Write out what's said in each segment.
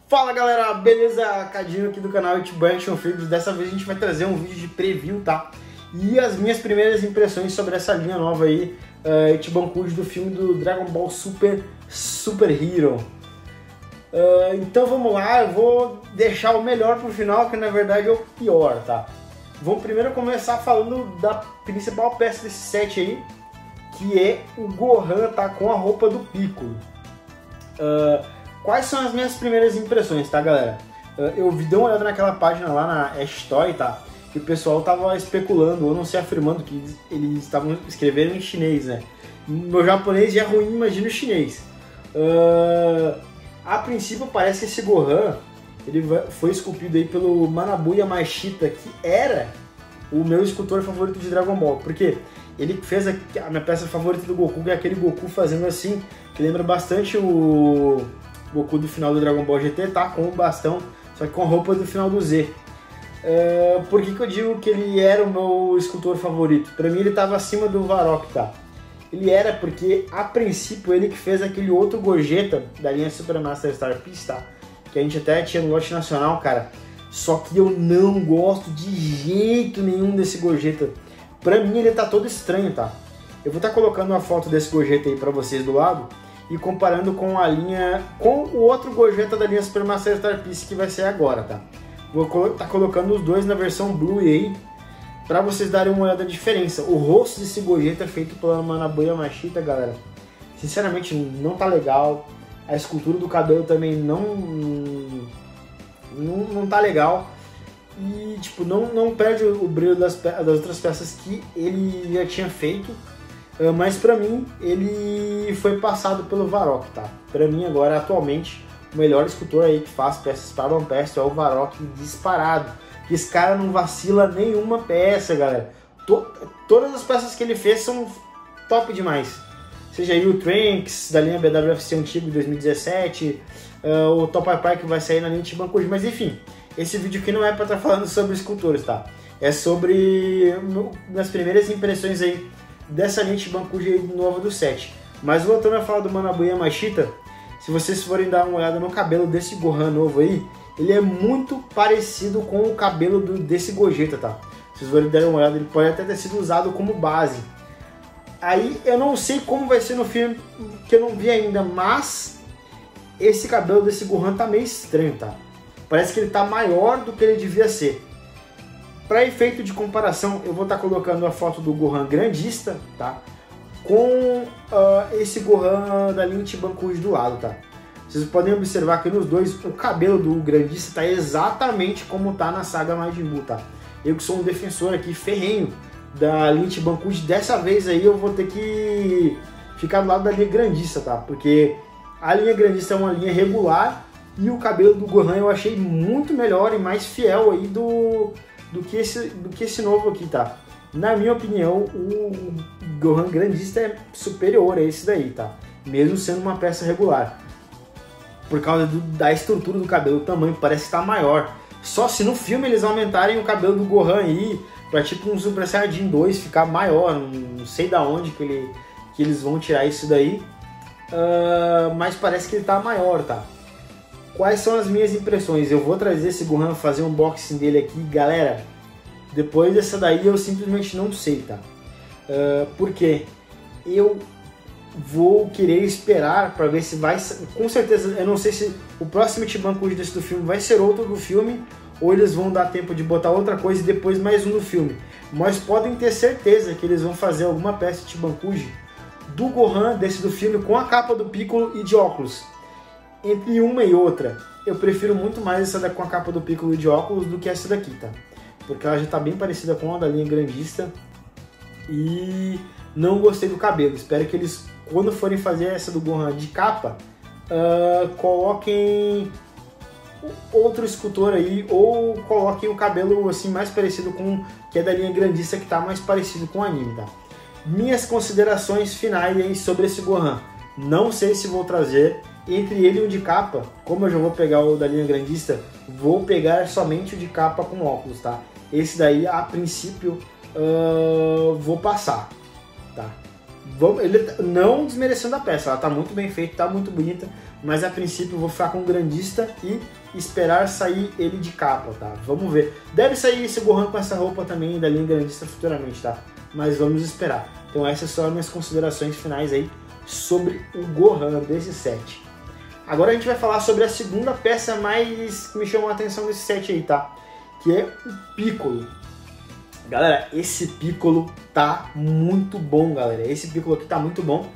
Fala galera, beleza? Cadinho aqui do canal Ichiban Action Figures. Dessa vez a gente vai trazer um vídeo de preview, tá? E as minhas primeiras impressões sobre essa linha nova aí, Ichiban Kuji, do filme do Dragon Ball Super Hero. Então vamos lá, eu vou deixar o melhor pro final, que na verdade é o pior, tá? Vamos primeiro começar falando da principal peça desse set aí, que é o Gohan, tá? Com a roupa do Piccolo. Quais são as minhas primeiras impressões, tá, galera? Eu dei uma olhada naquela página lá na Ashtoy, tá? Que o pessoal tava especulando, ou não sei, afirmando que eles estavam escrevendo em chinês, né? Meu japonês já é ruim, imagina o chinês. A princípio parece que esse Gohan, ele foi esculpido aí pelo Manabu Yamashita, que era o meu escultor favorito de Dragon Ball. Porque ele fez a minha peça favorita do Goku, que é aquele Goku fazendo assim, que lembra bastante o Goku do final do Dragon Ball GT, tá? Com o bastão, só que com a roupa do final do Z. Por que eu digo que ele era o meu escultor favorito? Pra mim ele tava acima do Varrock, tá? Ele era porque, a princípio, ele que fez aquele outro Gogeta da linha Super Master Star Piece, tá? Que a gente até tinha no lote nacional, cara. Só que eu não gosto de jeito nenhum desse Gogeta. Pra mim ele tá todo estranho, tá? Eu vou estar colocando uma foto desse Gogeta aí pra vocês do lado e comparando com a linha, com o outro Gogeta da linha Super Master Star Piece que vai ser agora, tá? Vou estar colocando os dois na versão Blue aí pra vocês darem uma olhada da diferença. O rosto desse Gogeta é feito pela Manabu Yamashita, galera. Sinceramente não tá legal. A escultura do cabelo também não tá legal. E tipo, não perde o brilho das outras peças que ele já tinha feito. Mas pra mim, ele foi passado pelo Varrock, tá? Pra mim agora, atualmente, o melhor escultor aí que faz peças para One Piece é o Varrock, disparado. Esse cara não vacila nenhuma peça, galera. Todas as peças que ele fez são top demais. Seja aí o Trunks, da linha BWFC antigo de 2017, o Topai Pai que vai sair na linha Ichiban Kuji, mas enfim, esse vídeo aqui não é para estar falando sobre escultores, tá? É sobre minhas primeiras impressões aí dessa linha Ichiban Kuji aí nova do set. Mas voltando a falar do Manabu Yamashita, se vocês forem dar uma olhada no cabelo desse Gohan novo aí, ele é muito parecido com o cabelo desse Gogeta, tá? Se vocês forem dar uma olhada, ele pode até ter sido usado como base. Aí eu não sei como vai ser no filme, que eu não vi ainda, mas esse cabelo desse Gohan tá meio estranho, tá? Parece que ele tá maior do que ele devia ser. Para efeito de comparação, eu vou estar colocando a foto do Gohan grandista, tá? Com esse Gohan da linha Ichiban Kuji do lado, tá? Vocês podem observar que nos dois o cabelo do grandista tá exatamente como tá na saga Majin Buu, tá? Eu que sou um defensor aqui ferrenho da linha Ichiban Kuji, dessa vez aí eu vou ter que ficar do lado da linha grandista, tá? Porque a linha grandista é uma linha regular e o cabelo do Gohan eu achei muito melhor e mais fiel aí do que esse novo aqui, tá? Na minha opinião, o Gohan grandista é superior a esse daí, tá? Mesmo sendo uma peça regular. Por causa da estrutura do cabelo, o tamanho parece estar maior. Só se no filme eles aumentarem o cabelo do Gohan aí pra tipo um Super Saiyajin 2 ficar maior. Não sei da onde que eles vão tirar isso daí. Mas parece que ele tá maior, tá? Quais são as minhas impressões? Eu vou trazer esse Gohan, fazer um unboxing dele aqui. Galera, depois dessa daí eu simplesmente não sei, tá? Porque eu vou querer esperar para ver se vai... Com certeza, eu não sei se o próximo Ichiban Kuji desse do filme vai ser outro do filme, ou eles vão dar tempo de botar outra coisa e depois mais um do filme. Mas podem ter certeza que eles vão fazer alguma peça de Ichiban Kuji do Gohan, desse do filme, com a capa do Piccolo e de óculos. Entre uma e outra, eu prefiro muito mais essa com a capa do Piccolo e de óculos do que essa daqui, tá? Porque ela já tá bem parecida com a da linha grandista. E não gostei do cabelo. Espero que eles, quando forem fazer essa do Gohan de capa, coloquem outro escultor aí, ou coloquem o cabelo assim mais parecido com o que é da linha grandista, que tá mais parecido com o anime, tá? Minhas considerações finais aí sobre esse Gohan. Não sei se vou trazer. Entre ele e o de capa, como eu já vou pegar o da linha grandista, vou pegar somente o de capa com óculos, tá? Esse daí, a princípio, vou passar, tá? não desmerecendo a peça, ela tá muito bem feita, tá muito bonita, mas a princípio eu vou ficar com o grandista e esperar sair ele de capa, tá? Vamos ver. Deve sair esse Gohan com essa roupa também da linha grandista futuramente, tá? Mas vamos esperar. Então essas são as minhas considerações finais aí sobre o Gohan desse set. Agora a gente vai falar sobre a segunda peça mais que me chamou a atenção desse set aí, tá? Que é o Piccolo. Galera, esse Piccolo tá muito bom, galera. Esse Piccolo aqui tá muito bom.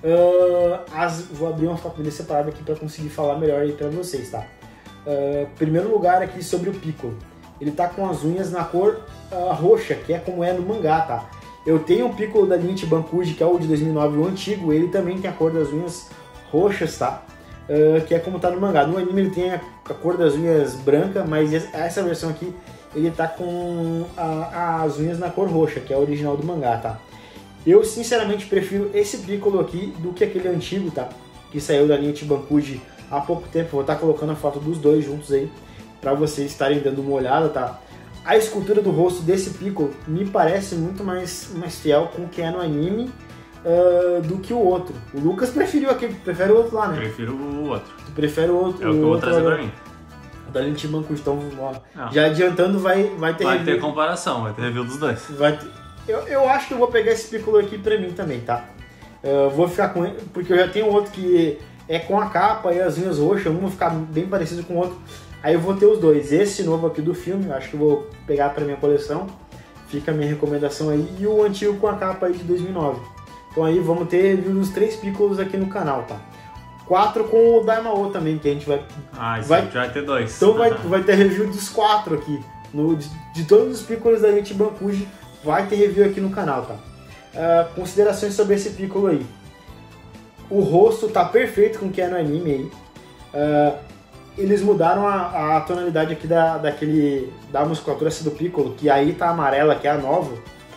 Vou abrir uma foto dele separada aqui para conseguir falar melhor aí para vocês, tá? Primeiro lugar aqui sobre o Piccolo. Ele tá com as unhas na cor roxa, que é como é no mangá, tá? Eu tenho um Piccolo da linha Chibankuji, que é o de 2009, o antigo. Ele também tem a cor das unhas roxas, tá? Que é como tá no mangá. No anime ele tem a cor das unhas branca, mas essa versão aqui ele tá com as unhas na cor roxa, que é a original do mangá, tá? Eu sinceramente prefiro esse Piccolo aqui do que aquele antigo, tá? Que saiu da linha Chibankuji há pouco tempo. Vou estar colocando a foto dos dois juntos aí para vocês estarem dando uma olhada, tá? A escultura do rosto desse Piccolo me parece muito mais fiel com o que é no anime do que o outro. O Lucas prefere o outro lá, né? Prefiro o outro. Tu prefere o outro? É o que eu vou trazer pra mim. Da linha Chibankuji, então já adiantando vai ter Vai review. ter comparação, vai ter review dos dois. Eu acho que eu vou pegar esse Piccolo aqui pra mim também, tá? Vou ficar com ele, porque eu já tenho outro que é com a capa e as unhas roxas, um vai ficar bem parecido com o outro. Aí eu vou ter os dois. Esse novo aqui do filme, eu acho que eu vou pegar pra minha coleção. Fica a minha recomendação aí. E o antigo com a capa aí de 2009. Então aí vamos ter review dos 3 Piccolos aqui no canal, tá? 4 com o Daimao também, que a gente vai... vai ter 2. Então vai ter review dos 4 aqui. De todos os Piccolos da linha Chibankuji, vai ter review aqui no canal, tá? Considerações sobre esse Piccolo aí. O rosto tá perfeito com o que é no anime aí. Eles mudaram a tonalidade aqui da musculatura do Piccolo, que aí tá amarela, que é a nova.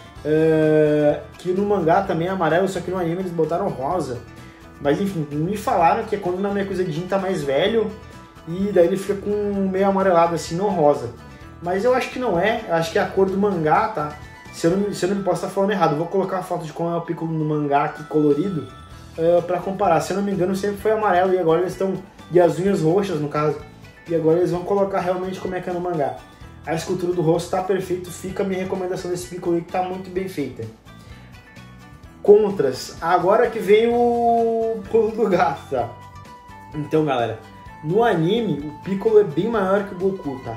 Que no mangá também é amarelo, só que no anime eles botaram rosa. Mas enfim, me falaram que é quando o Namekusei tá mais velho e daí ele fica com meio amarelado assim, não rosa. Mas eu acho que não é, eu acho que é a cor do mangá, tá? Se eu não me posso estar falando errado, eu vou colocar a foto de como é o Piccolo no mangá aqui colorido pra comparar. Se eu não me engano sempre foi amarelo e agora eles estão... E as unhas roxas no caso. E agora eles vão colocar realmente como é que é no mangá. A escultura do rosto tá perfeito, fica a minha recomendação desse Piccolo aí que tá muito bem feita. Contras. Agora que vem o pulo do gato, tá? Então, galera, no anime o Piccolo é bem maior que o Goku, tá?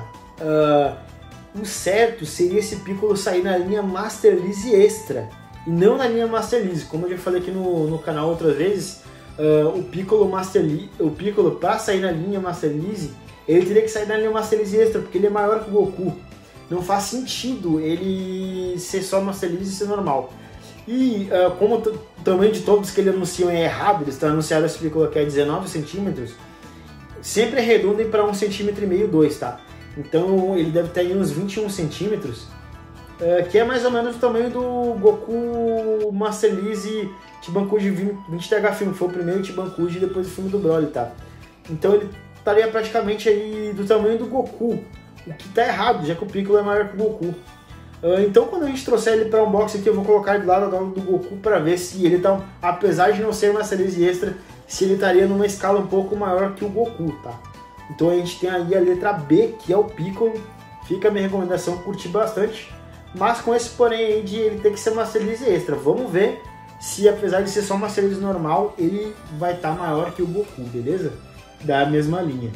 O certo seria esse Piccolo sair na linha Master Lease Extra e não na linha Master Lease. Como eu já falei aqui no canal outras vezes, o Piccolo pra sair na linha Master Lease, ele teria que sair na linha Master Lease Extra, porque ele é maior que o Goku. Não faz sentido ele ser só Master Lease e ser normal. E como o tamanho de todos que ele anunciam é errado, eles estão anunciando esse Piccolo que é 19 centímetros, sempre arredondem para 1,5 cm, 2, tá? Então ele deve ter aí uns 21 centímetros, que é mais ou menos o tamanho do Goku Master Lease Chibankuji 20TH Film, foi o primeiro Chibankuji depois do filme do Broly, tá? Então ele estaria praticamente aí do tamanho do Goku, o que tá errado, já que o Piccolo é maior que o Goku. Então quando a gente trouxer ele para unboxing aqui, eu vou colocar ele do lado do Goku para ver se ele tá, apesar de não ser uma Master Extra, se ele estaria numa escala um pouco maior que o Goku, tá? Então a gente tem aí a letra B, que é o Piccolo, fica a minha recomendação, curti bastante, mas com esse porém aí de ele ter que ser Master Extra. Vamos ver se apesar de ser só Master normal, ele vai estar maior que o Goku, beleza? Da mesma linha.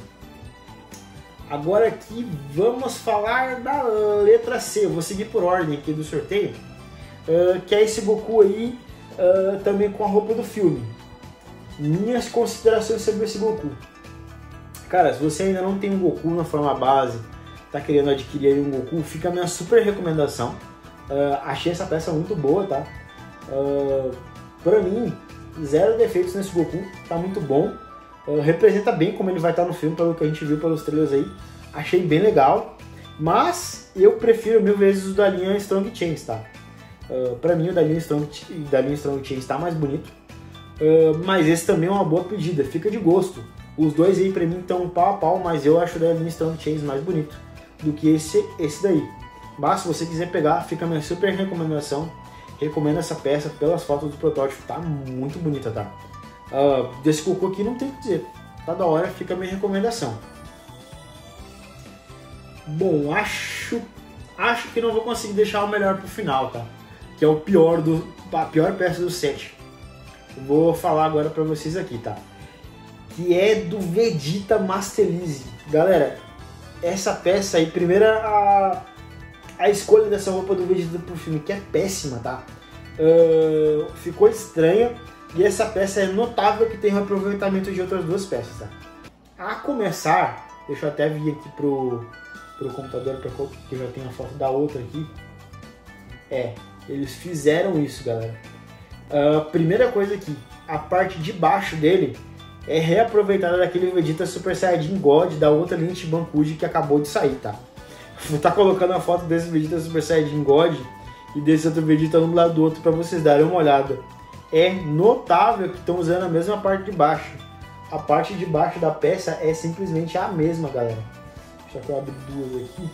Agora aqui vamos falar da letra C, eu vou seguir por ordem aqui do sorteio, que é esse Goku aí, também com a roupa do filme. Minhas considerações sobre esse Goku. Cara, se você ainda não tem um Goku na forma base, tá querendo adquirir aí um Goku, fica a minha super recomendação. Achei essa peça muito boa, tá? Pra mim, zero defeitos nesse Goku, tá muito bom. Representa bem como ele vai estar no filme, pelo que a gente viu pelos trailers aí. Achei bem legal, mas eu prefiro 1000 vezes o da linha Strong Chains, tá? Pra mim o da linha Strong Chains tá mais bonito, mas esse também é uma boa pedida, fica de gosto. Os dois aí pra mim estão pau a pau, mas eu acho o da linha Strong Chains mais bonito do que esse daí. Mas se você quiser pegar, fica a minha super recomendação. recomendo essa peça pelas fotos do protótipo, tá muito bonita, tá? Desse Goku aqui não tem o que dizer, tá da hora, fica a minha recomendação. Bom, acho que não vou conseguir deixar o melhor pro final, tá? Que é a pior peça do set. Vou falar agora pra vocês aqui, tá? Que é do Vegeta Master-Lise. Galera, essa peça aí, primeiro a escolha dessa roupa do Vegeta pro filme, que é péssima, tá? Ficou estranha, e essa peça é notável que tem um aproveitamento de outras duas peças, tá? A começar, deixa eu até vir aqui pro computador, que já tem a foto da outra aqui. Eles fizeram isso, galera. Primeira coisa aqui, a parte de baixo dele é reaproveitada daquele Vegeta Super Saiyajin God da outra linha de Bankuji que acabou de sair, tá? Vou estar colocando a foto desse Vegeta Super Saiyajin God e desse outro Vegeta um do lado do outro para vocês darem uma olhada. É notável que estão usando a mesma parte de baixo. A parte de baixo da peça é simplesmente a mesma, galera. Deixa eu abrir duas aqui.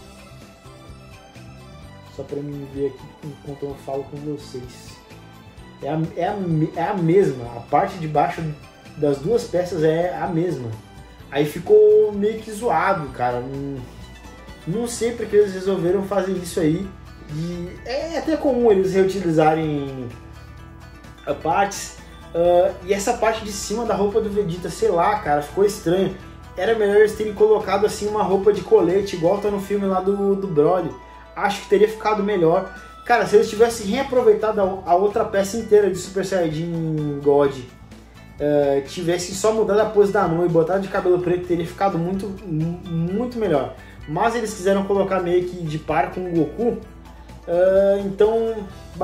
Só para mim ver aqui enquanto eu falo com vocês. É a mesma. A parte de baixo das duas peças é a mesma. Aí ficou meio que zoado, cara. Não sei porque eles resolveram fazer isso aí. E é até comum eles reutilizarem partes. E essa parte de cima da roupa do Vegeta, sei lá, cara, ficou estranho. Era melhor eles terem colocado assim uma roupa de colete, igual tá no filme lá do Broly. Acho que teria ficado melhor. Cara, se eles tivessem reaproveitado a outra peça inteira de Super Saiyajin God, tivessem só mudado a pose da mão e botado de cabelo preto, teria ficado muito, muito melhor. Mas eles quiseram colocar meio que de par com o Goku, então,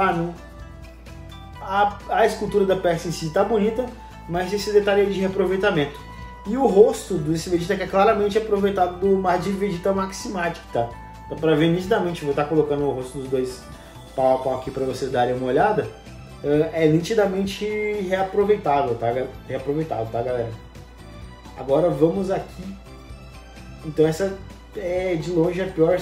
a escultura da peça em si tá bonita, mas esse detalhe aí de reaproveitamento. E o rosto desse Vegeta que é claramente aproveitado do Majin Vegeta Maximatic, tá? Dá pra ver nitidamente, vou estar colocando o rosto dos dois pau a pau aqui pra vocês darem uma olhada. É nitidamente reaproveitável, tá, galera? Agora vamos aqui. Então essa é de longe a pior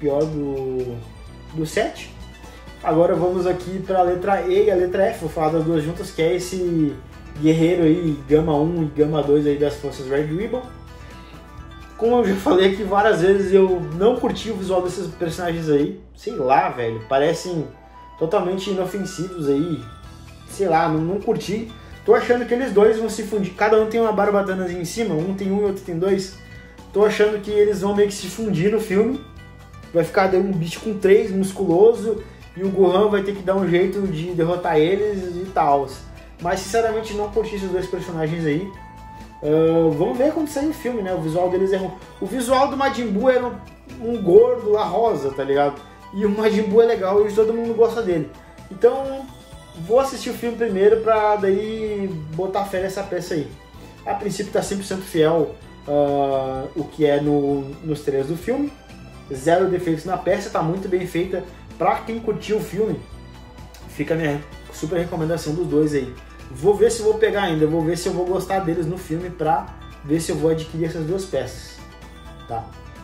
do set. Agora vamos aqui para a letra E e a letra F, vou falar das duas juntas, que é esse guerreiro aí, Gama 1 e Gama 2 aí das forças Red Ribbon. Como eu já falei aqui várias vezes, eu não curti o visual desses personagens aí, sei lá, velho, parecem totalmente inofensivos aí, sei lá, não curti. Tô achando que eles dois vão se fundir, cada um tem uma barbatanazinha em cima, um tem um e outro tem dois. Tô achando que eles vão meio que se fundir no filme, vai ficar um bicho com 3, musculoso, e o Gohan vai ter que dar um jeito de derrotar eles e tal. Mas sinceramente não curti esses dois personagens aí. Vamos ver quando sair o filme, né? O visual deles é ruim. O visual do Majin Buu era um gordo lá rosa, tá ligado? E o Majin Buu é legal e todo mundo gosta dele. Então vou assistir o filme primeiro pra daí botar fé nessa peça aí. A princípio tá 100% fiel o que é nos trailers do filme. Zero defeitos na peça, tá muito bem feita. Pra quem curtiu o filme, fica a minha super recomendação dos dois aí. Vou ver se vou pegar ainda, vou ver se eu vou gostar deles no filme pra ver se eu vou adquirir essas duas peças. Tá.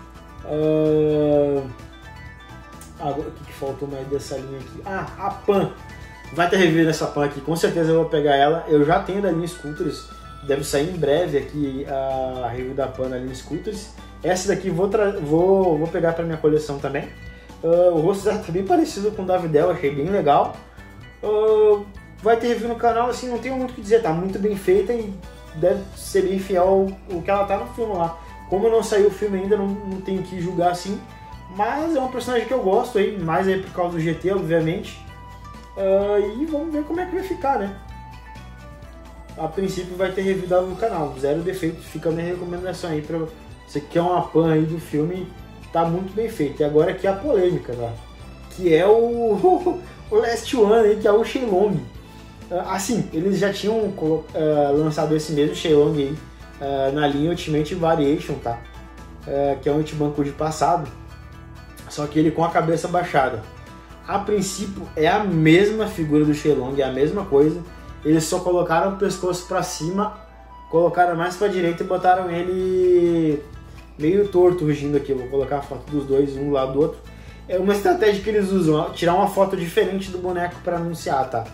Agora, o que faltou mais dessa linha aqui? A Pan. Vai ter review dessa Pan aqui, com certeza eu vou pegar ela. Eu já tenho da linha Sculptors, deve sair em breve aqui a review da Pan da linha Sculptors. Essa daqui vou pegar pra minha coleção também. O rosto já tá bem parecido com o Davidel, achei bem legal. Vai ter review no canal, assim, não tenho muito o que dizer, tá muito bem feita e deve ser bem fiel o que ela tá no filme lá. Como não saiu o filme ainda, não tenho que julgar assim, mas é um personagem que eu gosto aí, mais aí por causa do GT, obviamente. E vamos ver como é que vai ficar, né? A princípio vai ter review dado no canal, zero defeitos, fica a minha recomendação aí pra você que quer uma Pan aí do filme. Tá muito bem feito. E agora aqui a polêmica, tá? Que é o Last One aí, que é o Shenlong. Assim, eles já tinham lançado esse mesmo Shenlong aí na linha Ultimate Variation, tá? Que é um Ichibanku de passado. Só que ele com a cabeça baixada. A princípio é a mesma figura do Shenlong, é a mesma coisa. Eles só colocaram o pescoço pra cima, colocaram mais pra direita e botaram ele meio torto rugindo aqui. Eu vou colocar a foto dos dois, um do lado do outro. é uma estratégia que eles usam, tirar uma foto diferente do boneco para anunciar, tá?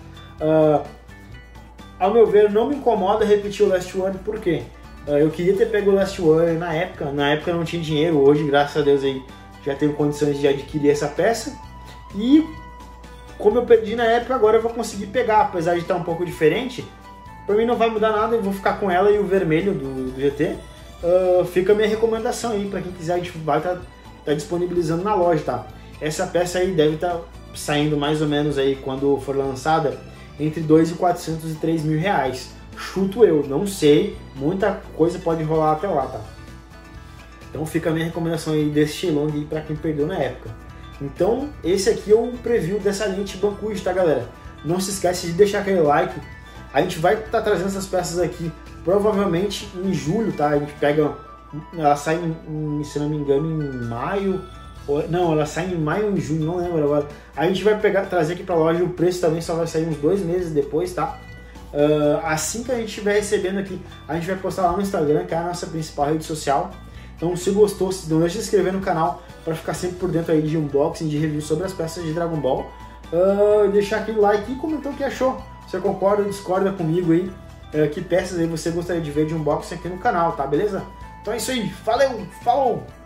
Ao meu ver, não me incomoda repetir o Last One, por quê? Eu queria ter pego o Last One na época eu não tinha dinheiro, hoje, graças a Deus, aí já tenho condições de adquirir essa peça. E como eu perdi na época, agora eu vou conseguir pegar, apesar de estar um pouco diferente. Pra mim não vai mudar nada, eu vou ficar com ela e o vermelho do GT. Fica a minha recomendação aí, pra quem quiser, a gente vai estar disponibilizando na loja, tá? Essa peça aí deve estar saindo mais ou menos aí, quando for lançada, entre 2.400 e 3.000 reais. Chuto eu, não sei, muita coisa pode rolar até lá, tá? Então fica a minha recomendação aí desse Shenlong aí pra quem perdeu na época. Então esse aqui é o preview dessa lente Bancuji, tá, galera? Não se esquece de deixar aquele like. A gente vai estar trazendo essas peças aqui provavelmente em julho, tá? A gente pega, ela sai, se não me engano, em maio. Não, ela sai em maio ou em junho, não lembro agora. A gente vai trazer aqui pra loja, o preço também só vai sair uns 2 meses depois, tá? Assim que a gente estiver recebendo aqui, a gente vai postar lá no Instagram, que é a nossa principal rede social. Então, se gostou, não deixe de se inscrever no canal para ficar sempre por dentro aí de unboxing, de review sobre as peças de Dragon Ball. Deixar aquele like e comentar o que achou. Você concorda ou discorda comigo aí? Que peças aí você gostaria de ver de unboxing aqui no canal, tá? Beleza? Então é isso aí. Valeu! Falou!